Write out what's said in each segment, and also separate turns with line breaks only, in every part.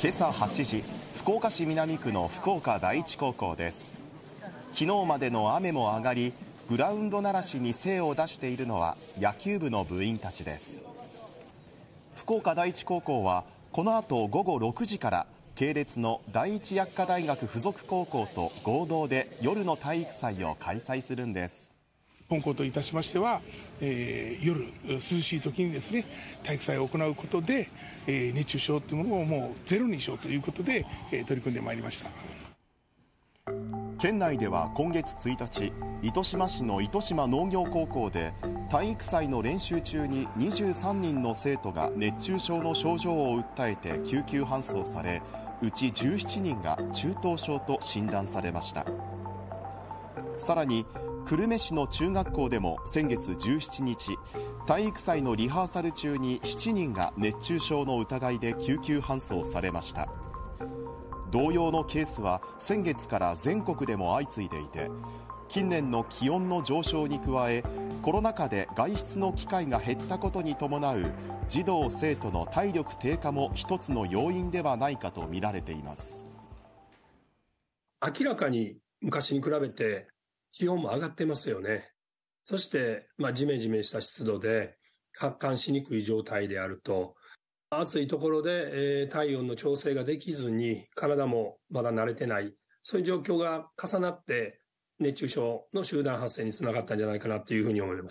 今朝8時、福岡市南区の福岡第一高校です。昨日までの雨も上がり、グラウンド鳴らしに精を出しているのは野球部の部員たちです。福岡第一高校はこの後午後6時から系列の第一薬科大学附属高校と合同で夜の体育祭を開催するんです。
本校といたしましては、夜涼しい時にですね、体育祭を行うことで、熱中症というものをもうゼロにしようということで、取り組んでまいりました。
県内では今月1日、糸島市の糸島農業高校で体育祭の練習中に23人の生徒が熱中症の症状を訴えて救急搬送され、うち17人が中等症と診断されました。さらに久留米市の中学校でも先月17日、体育祭のリハーサル中に7人が熱中症の疑いで救急搬送されました。同様のケースは先月から全国でも相次いでいて、近年の気温の上昇に加え、コロナ禍で外出の機会が減ったことに伴う児童生徒の体力低下も一つの要因ではないかと見られています。
明らかに昔に比べて気温も上がってますよね。そして、ジメジメした湿度で発汗しにくい状態であると、暑いところで、体温の調整ができずに体もまだ慣れてない、そういう状況が重なって熱中症の集団発生につながったんじゃないかなというふうに思います。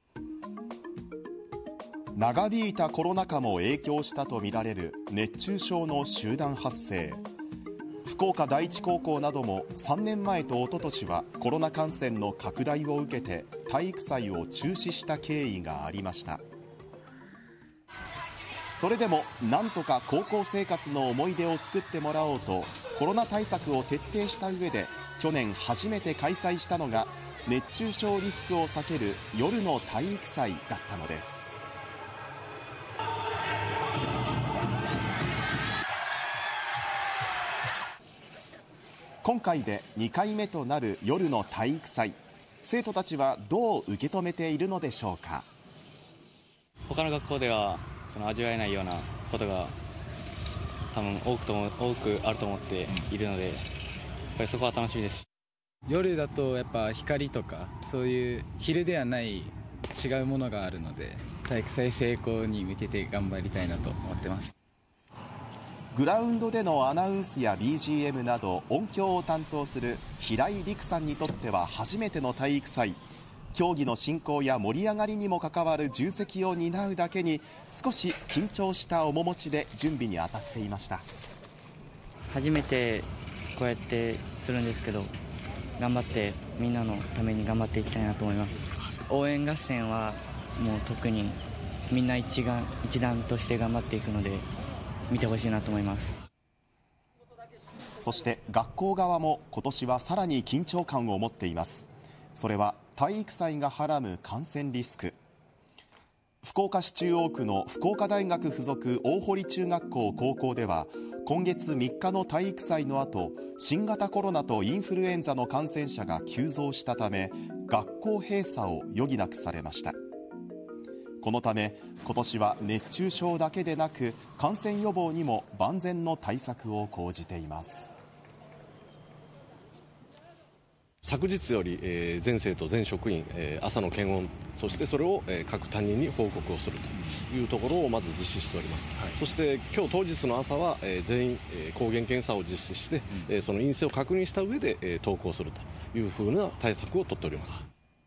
長引いたコロナ禍も影響したとみられる熱中症の集団発生。福岡第一高校なども3年前と一昨年はコロナ感染の拡大を受けて体育祭を中止した経緯がありました。それでもなんとか高校生活の思い出を作ってもらおうと、コロナ対策を徹底した上で去年初めて開催したのが熱中症リスクを避ける夜の体育祭だったのです。今回で2回目となる夜の体育祭、生徒たちはどう受け止めているのでしょうか。
他の学校では味わえないようなことが多分多くあると思っているので、やっぱりそこは楽しみです。
夜だとやっぱ光とかそういう昼ではない違うものがあるので、体育祭成功に向けて頑張りたいなと思ってます。
グラウンドでのアナウンスや BGM など音響を担当する平井陸さんにとっては初めての体育祭。競技の進行や盛り上がりにも関わる重責を担うだけに、少し緊張した面持ちで準備に当たっていました。
初めてこうやってするんですけど、頑張ってみんなのために頑張っていきたいなと思います。応援合戦はもう特にみんな一団として頑張っていくので見てほしいなと思います。
そして学校側も今年はさらに緊張感を持っています。それは体育祭がはらむ感染リスク。福岡市中央区の福岡大学附属大堀中学校高校では、今月3日の体育祭の後、新型コロナとインフルエンザの感染者が急増したため、学校閉鎖を余儀なくされました。このため今年は熱中症だけでなく、感染予防にも万全の対策を講じています。
昨日より全生徒全職員朝の検温、そしてそれを各担任に報告をするというところをまず実施しております。そして今日当日の朝は全員抗原検査を実施して、その陰性を確認した上で登校するというふうな対策を取っております。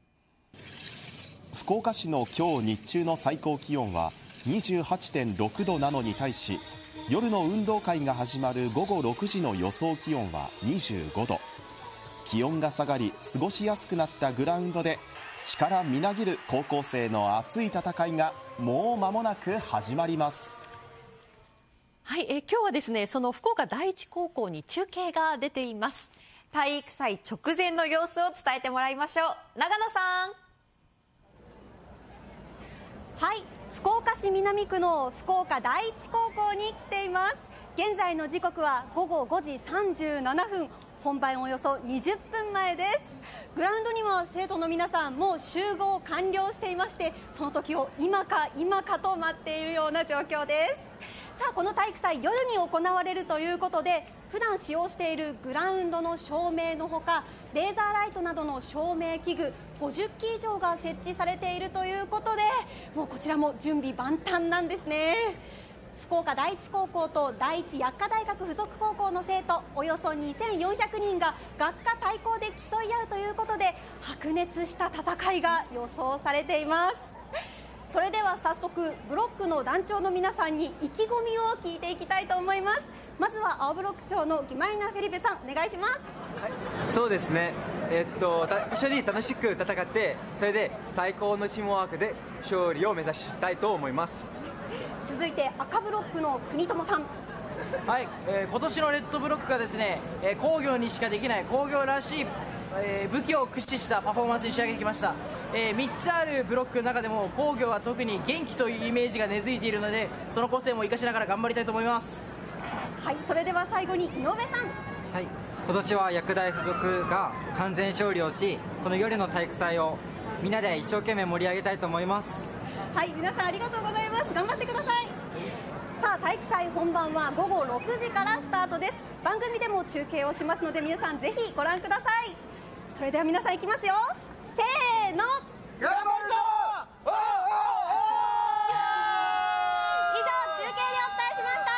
福岡市の今日日中の最高気温は 28.6 度なのに対し、夜の運動会が始まる午後6時の予想気温は25度。気温が下がり過ごしやすくなったグラウンドで力みなぎる高校生の熱い戦いがもう間もなく始まります。
はい、今日はですね、その福岡第一高校に中継が出ています。体育祭直前の様子を伝えてもらいましょう。長野さん。
はい、福岡市南区の福岡第一高校に来ています。現在の時刻は午後5時37分、本番およそ20分前です。グラウンドには生徒の皆さんもう集合完了していまして、その時を今か今かと待っているような状況です。 さあこの体育祭夜に行われるということで、普段使用しているグラウンドの照明のほかレーザーライトなどの照明器具50基以上が設置されているということで、もうこちらも準備万端なんですね。福岡第一高校と第一薬科大学附属高校の生徒およそ2400人が学科対抗で競い合うということで、白熱した戦いが予想されています。それでは早速ブロックの団長の皆さんに意気込みを聞いていきたいと思います。まずは青ブロック長のギマイナ・フェリペさん、お願いします。
はい、そうですね、一緒に楽しく戦って、それで最高のチームワークで勝利を目指したいと思います。
続いて赤ブロックの国友さん。
はい、今年のレッドブロックがですね、工業にしかできない工業らしい、武器を駆使したパフォーマンスに仕上げてきました。3つあるブロックの中でも工業は特に元気というイメージが根付いているので、その個性も生かしながら頑張りたいと思います。
はい、それでは最後に井上さん。
はい、今年は薬大附属が完全勝利をし、この夜の体育祭をみんなで一生懸命盛り上げたいと思います。
はい、皆さんありがとうございます。頑張ってください。さあ体育祭本番は午後6時からスタートです。番組でも中継をしますので、皆さんぜひご覧ください。それでは皆さんいきますよ、せーの、頑張るぞ。以上、中継でお伝えしました。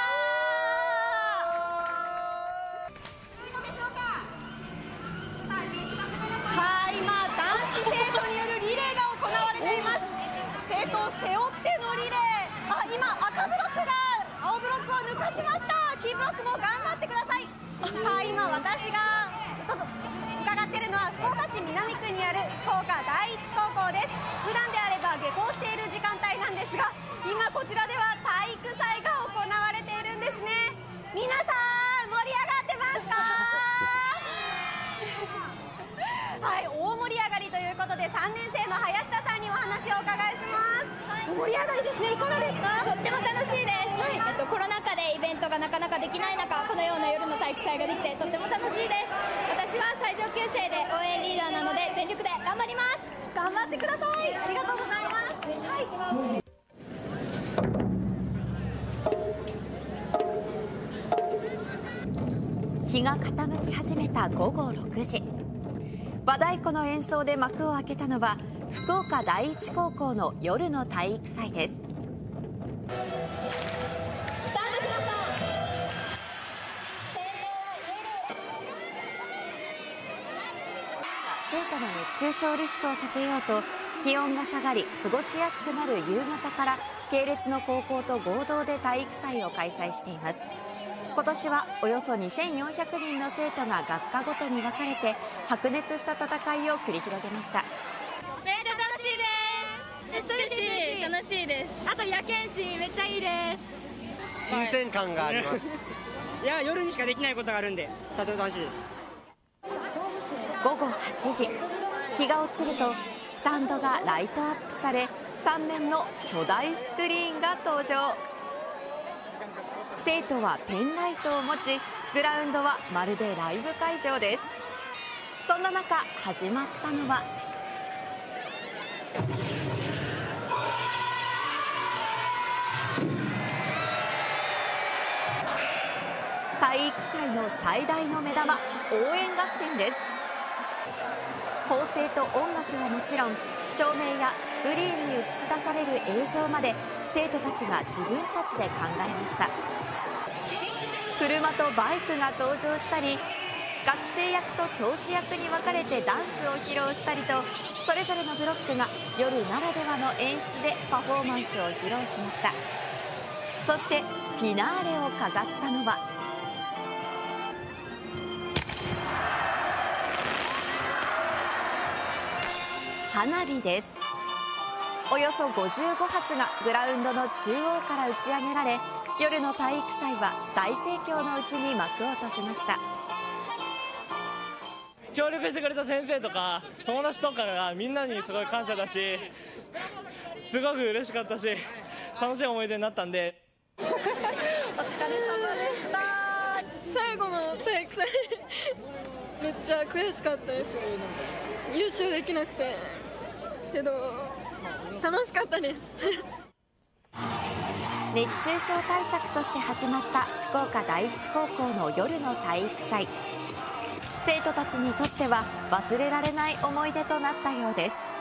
さあ今男子生徒によるリレーが行われています。生徒を背負ってのリレー、今赤ブロックが青ブロックを抜かしました。黄ブロックも頑張ってください。さあ今私が伺っているのは福岡市南区にある福岡第一高校です。普段であれば下校している時間帯なんですが、今こちらでは体育祭が行われているんですね。皆さん盛り上がってますか？はい、大盛り上がりということで3年生の林田さんにお話をお伺いします。はい、盛り上がりですね。いかがですか？
とっても楽しいです。はい、コロナ禍でイベントがなかなかできない中、このような夜の体育祭ができてとっても楽しいです。私は最上級生で応援リーダーなので全力で頑張ります。
頑張ってください。ありがとうございます。はい。
日が傾き始めた午後6時、和太鼓の演奏で幕を開けたのは福岡第一高校の夜の体育祭です。生徒の熱中症リスクを避けようと、気温が下がり過ごしやすくなる夕方から系列の高校と合同で体育祭を開催しています。今年はおよそ2400人の生徒が学科ごとに分かれて白熱した戦いを繰り広げました。
めっちゃ楽しいです。楽しいです。あと野犬士めっちゃいいです。
新鮮感があります。
いや、夜にしかできないことがあるんでとても楽しいです。
午後8時、日が落ちるとスタンドがライトアップされ、3面の巨大スクリーンが登場。生徒はペンライトを持ち、グラウンドはまるでライブ会場です。そんな中始まったのは体育祭の最大の目玉、応援合戦です。構成と音楽はもちろん、照明やスクリーンに映し出される映像まで生徒たちが自分たちで考えました。車とバイクが登場したり、学生役と教師役に分かれてダンスを披露したりと、それぞれのブロックが夜ならではの演出でパフォーマンスを披露しました。そしてフィナーレを飾ったのは花火です。およそ55発がグラウンドの中央から打ち上げられ、夜の体育祭は大盛況のうちに幕を閉じました。
協力してくれた先生とか友達とかがみんなにすごい感謝だし、すごく嬉しかったし、楽しい思い出になったんで。
お疲れ様でした。最後の体育祭めっちゃ悔しかったです。優勝できなくてけど楽しかったです。
熱中症対策として始まった福岡第一高校の夜の体育祭。生徒たちにとっては忘れられない思い出となったようです。